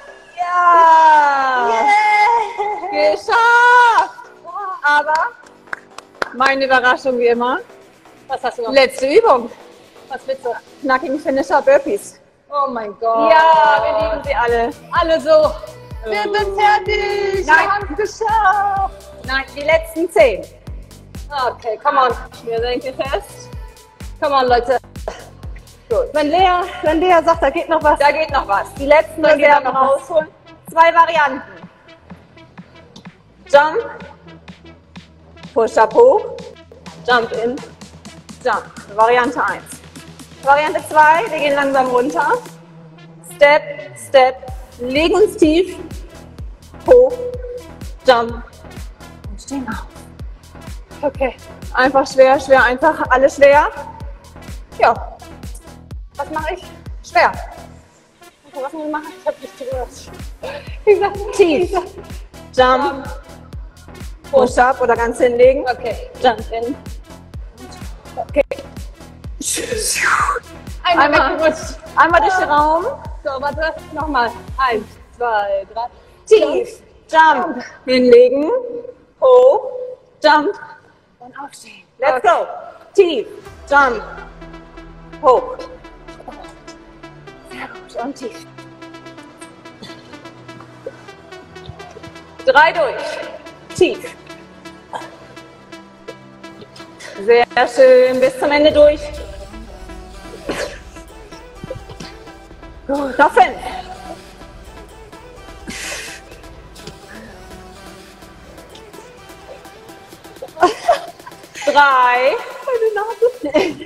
Ja. Geschafft. Aber meine Überraschung wie immer. Was hast du noch? Letzte Übung. Was willst du? Knackigen Finisher Burpees. Oh mein Gott. Ja, wir lieben sie alle. Alle so. Wir sind fertig. Nein. Wir haben es geschafft. Nein, die letzten 10. Okay, come on. Wir senken fest. Come on, Leute. Gut. Wenn Lea sagt, da geht noch was. Da geht noch was. Die letzten Da geht Reserven noch was. rausholen. 2 Varianten. Jump. Push-up hoch. Jump in. Jump. Variante 1. Variante 2. Wir gehen langsam runter. Step, Step. Legen uns tief. Hoch. Jump. Und stehen auf. Okay. Einfach schwer, schwer, einfach. Alles schwer. Ja. Was mache ich? Schwer. Okay, was muss ich machen? Ich habe nicht gehört. Wie gesagt, Tief. Jump. Push-up oder ganz hinlegen. Okay. Jump in. Okay. Einmal. weggerutscht. Einmal durch den Raum. So, warte. Nochmal. 1, 2, 3. Tief. Jump. Hinlegen. Hoch. Jump. Und aufstehen. Let's go. Tief. Jump. Hoch. Sehr gut. Und tief. 3 durch. Tief. Sehr schön. Bis zum Ende durch. Gut. Noch 5. Drei. Meine Nase.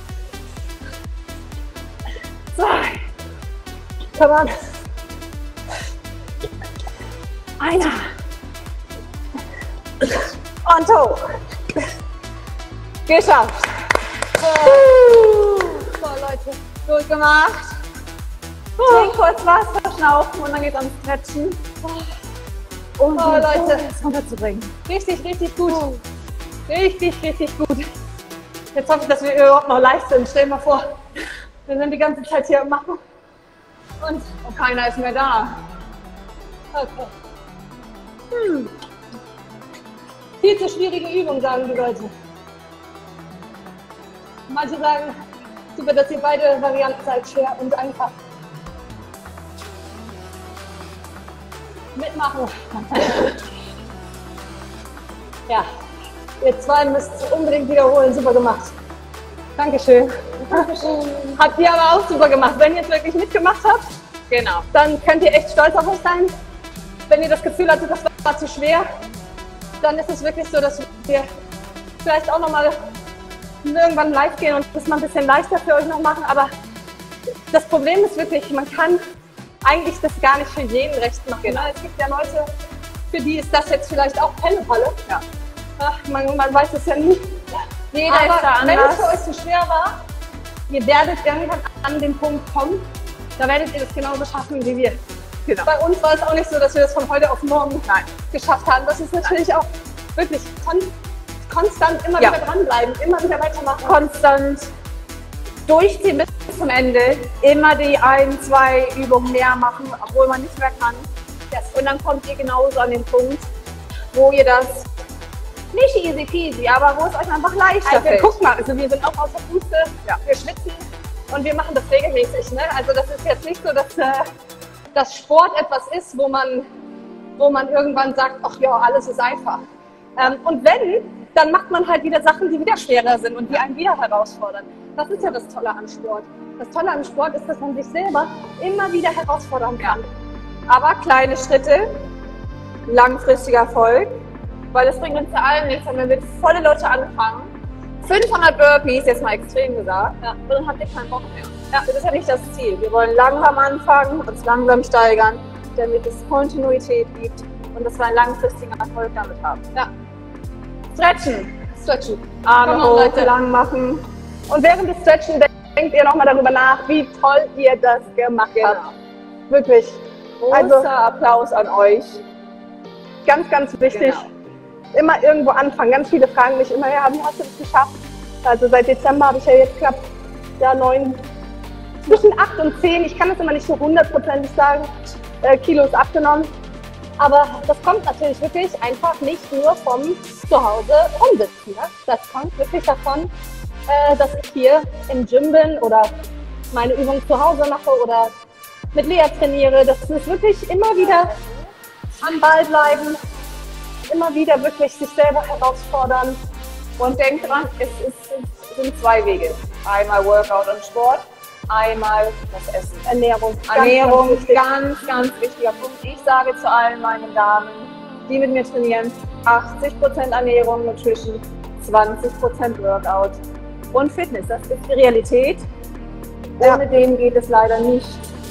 2. Come on. Einer. Und hoch. Geschafft. So, Leute. Gut gemacht. Trink kurz Wasser, schnaufen und dann geht's ans Stretchen. Um Oh, Leute. das runterzubringen. Richtig, richtig gut. Richtig, richtig gut. Jetzt hoffe ich, dass wir überhaupt noch live sind. Stell dir mal vor, wir sind die ganze Zeit hier am Machen. Und Keiner ist mehr da. okay. Viel zu schwierige Übung, sagen die Leute. Manche sagen, super, dass ihr beide Varianten seid, schwer und einfach. Mitmachen. Ja, ihr zwei müsst unbedingt wiederholen. Super gemacht. Dankeschön. Habt ihr aber auch super gemacht. Wenn ihr es wirklich mitgemacht habt, Genau. dann könnt ihr echt stolz auf euch sein. Wenn ihr das Gefühl hattet, das war zu schwer, dann ist es wirklich so, dass wir vielleicht auch nochmal irgendwann live gehen und das mal ein bisschen leichter für euch noch machen. Aber das Problem ist wirklich, man kann eigentlich das gar nicht für jeden recht machen. Genau. Es gibt ja Leute, für die ist das jetzt vielleicht auch Pennepalle. Ja. Ach, man weiß es ja nie. Jeder ist da Aber wenn es anders. für euch zu schwer war, ihr werdet irgendwann an den Punkt kommen, da werdet ihr das genauso schaffen wie wir. Genau. Bei uns war es auch nicht so, dass wir das von heute auf morgen geschafft haben. Das ist natürlich auch wirklich konstant immer Ja. wieder dranbleiben, immer wieder weitermachen. Konstant durchziehen bis zum Ende, immer die 1, 2 Übungen mehr machen, obwohl man nicht mehr kann. Und dann kommt ihr genauso an den Punkt, wo ihr das nicht easy peasy, aber wo es euch einfach leichter Also fällt. guck mal, also wir sind auch außer Puste, wir schwitzen und wir machen das regelmäßig. Ne? Also das ist jetzt nicht so, dass Sport etwas ist, wo man irgendwann sagt, ach ja, alles ist einfach. Und wenn, dann macht man halt wieder Sachen, die wieder schwerer sind und die einen wieder herausfordern. Das ist ja das Tolle an Sport. Das Tolle an Sport ist, dass man sich selber immer wieder herausfordern kann. Aber kleine Schritte, langfristiger Erfolg, weil das bringt uns ja allen nichts, wenn wir mit volle Leute anfangen. 500 Burpees, jetzt mal extrem gesagt, und dann habt ihr keinen Bock mehr. Ja, das ist ja nicht das Ziel. Wir wollen langsam anfangen, uns langsam steigern, damit es Kontinuität gibt und dass wir einen langfristigen Erfolg damit haben. Ja. Stretchen. Arme Come on, hoch, Leute. lang machen. Und während des Stretchen denkt ihr nochmal darüber nach, wie toll ihr das gemacht habt. Wirklich. Großer Also Applaus an euch. ganz, ganz wichtig. Genau. Immer irgendwo anfangen. Ganz viele fragen mich immer, ja, wie hast du das geschafft? Also seit Dezember habe ich ja jetzt knapp zwischen 8 und 10, ich kann das immer nicht so 100%ig sagen, Kilos abgenommen. Aber das kommt natürlich wirklich einfach nicht nur vom Zuhause rumsitzen. Ne? Das kommt wirklich davon, dass ich hier im Gym bin oder meine Übungen zu Hause mache oder mit Lea trainiere. Das ist wirklich immer wieder am Ball bleiben, immer wieder wirklich sich selber herausfordern. Und denkt dran, es sind 2 Wege. Einmal Workout und Sport, einmal das Essen. Ernährung. Ernährung, ganz wichtig. ganz, ganz wichtiger Punkt. Ich sage zu allen meinen Damen, die mit mir trainieren, 80% Ernährung, Nutrition, 20% Workout und Fitness. Das ist die Realität. Ja. Ohne den geht es leider nicht.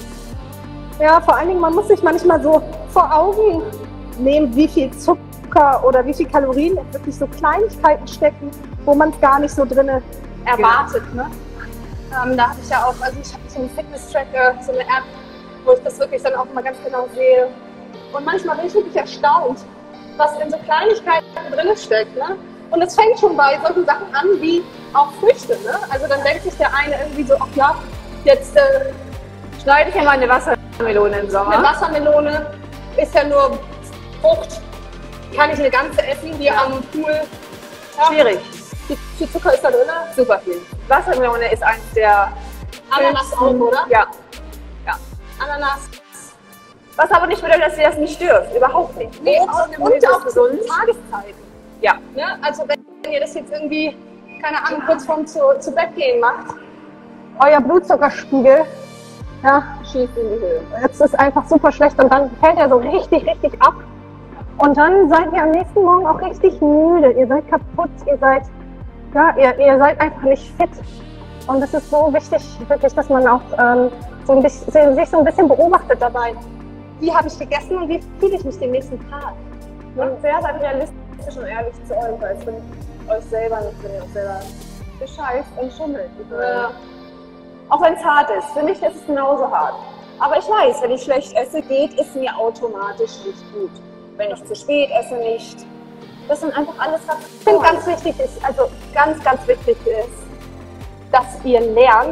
Ja, vor allen Dingen, man muss sich manchmal so vor Augen nehmen, wie viel Zucker oder wie viel Kalorien in wirklich so Kleinigkeiten stecken, wo man es gar nicht so drin erwartet. Ne? Da habe ich ja auch, also ich habe so einen Fitness-Tracker, so eine App, wo ich das wirklich dann auch mal ganz genau sehe. Und manchmal bin ich wirklich erstaunt, was in so Kleinigkeiten drin steckt. Ne? Und es fängt schon bei solchen Sachen an, wie auch Früchte. Ne? Also dann denkt sich der eine irgendwie so, ach ja, jetzt Schneide ich ja mal eine Wassermelone im Sommer. eine Wassermelone ist ja nur Frucht. Kann ich eine ganze essen, hier am Pool. Ja. Schwierig. Wie viel Zucker ist da drin? Super viel. Wassermelone ist eins der Ananas auch, oder? Ja. Ananas. Was aber nicht bedeutet, dass ihr das nicht dürft. Überhaupt nicht. Nee, Obst und Gemüse ist auch zu gesund. Tageszeiten. Ja. Ne? Also wenn ihr das jetzt irgendwie, keine Ahnung, kurz vorm zu Bett gehen macht, euer Blutzuckerspiegel, ja, Schießt in die Höhe. jetzt ist einfach super schlecht und dann fällt er so richtig ab. Und dann seid ihr am nächsten Morgen auch richtig müde. Ihr seid kaputt, ihr seid einfach nicht fit. Und es ist so wichtig, wirklich, dass man auch sich so ein bisschen beobachtet dabei. Wie habe ich gegessen und wie fühle ich mich den nächsten Tag? Und sehr, seid realistisch und ehrlich zu euch, weil es bringt euch selber nicht, wenn ihr euch selber bescheißt und schummelt. Ja. Auch wenn es hart ist. Für mich ist es genauso hart. Aber ich weiß, wenn ich schlecht esse, geht es mir automatisch nicht gut. Wenn ich zu spät esse, nicht. Das sind einfach alles Faktoren. Ich finde ganz wichtig ist, also ganz, ganz wichtig ist, dass ihr lernt,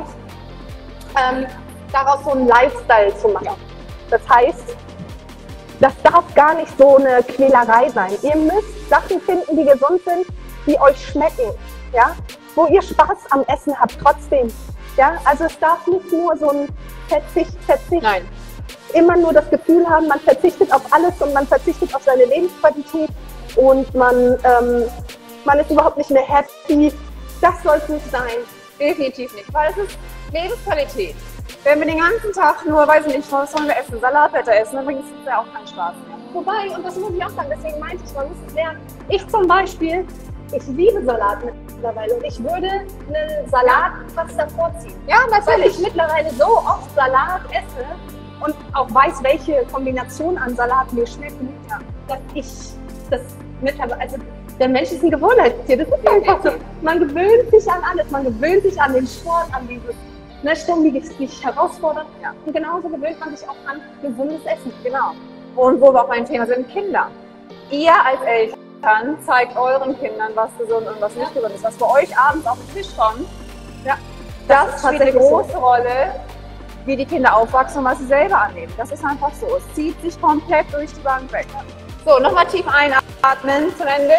daraus so einen Lifestyle zu machen. Das heißt, das darf gar nicht so eine Quälerei sein. Ihr müsst Sachen finden, die gesund sind, die euch schmecken, ja? Wo ihr Spaß am Essen habt trotzdem. Ja? Also es darf nicht nur so ein Verzicht, Nein. immer nur das Gefühl haben, man verzichtet auf alles und man verzichtet auf seine Lebensqualität und man ist überhaupt nicht mehr happy. Das soll es nicht sein. Definitiv nicht, weil es ist Lebensqualität. Wenn wir den ganzen Tag nur, weiß ich nicht, was sollen wir essen, Salatblätter essen, dann bringt es ja auch keinen Spaß mehr. Wobei, und das muss ich auch sagen, deswegen meinte ich, man muss es lernen. Ich zum Beispiel, ich liebe Salat mittlerweile und ich würde einen Salat fast davor ziehen. Ja, Weil ich mittlerweile so oft Salat esse und auch weiß, welche Kombination an Salat mir schmecken, dass ich das mittlerweile, also Der Mensch ist ein Gewohnheitstier, das ist einfach so. Man gewöhnt sich an alles, man gewöhnt sich an den Sport, an dieses ständige sich herausfordern. Ja. Und genauso gewöhnt man sich auch an gesundes Essen. Genau. Und wo wir auch beim Thema sind, Kinder. Ihr als Eltern zeigt euren Kindern, was gesund und was nicht gesund ist. Was bei euch abends auf den Tisch kommt, Ja, das spielt eine tatsächlich so. große Rolle, wie die Kinder aufwachsen und was sie selber annehmen. Das ist einfach so. Es zieht sich komplett durch die Bank weg. So, nochmal tief einatmen zum Ende.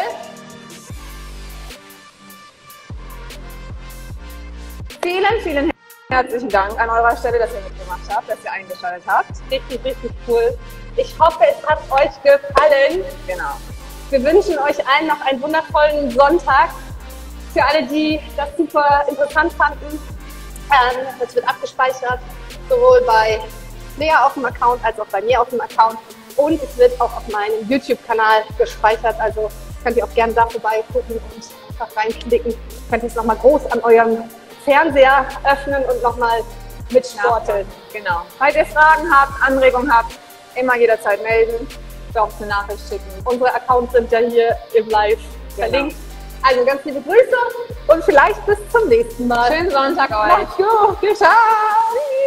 Vielen, vielen herzlichen Dank an eurer Stelle, dass ihr mitgemacht habt, dass ihr eingeschaltet habt. Richtig, richtig cool. Ich hoffe, es hat euch gefallen. Genau. Wir wünschen euch allen noch einen wundervollen Sonntag. Für alle, die das super interessant fanden, das wird abgespeichert, sowohl bei Lea auf dem Account als auch bei mir auf dem Account. Und es wird auch auf meinem YouTube-Kanal gespeichert. Also könnt ihr auch gerne da vorbeigucken und einfach reinklicken. Könnt ihr es nochmal groß an eurem Fernseher öffnen und nochmal mitsporteln. Genau. Falls ihr Fragen habt, Anregungen habt, immer jederzeit melden. Doch eine Nachricht schicken. Unsere Accounts sind ja hier im Live verlinkt. Also ganz liebe Grüße und vielleicht bis zum nächsten Mal. Schönen Sonntag euch. Macht's gut. Ciao.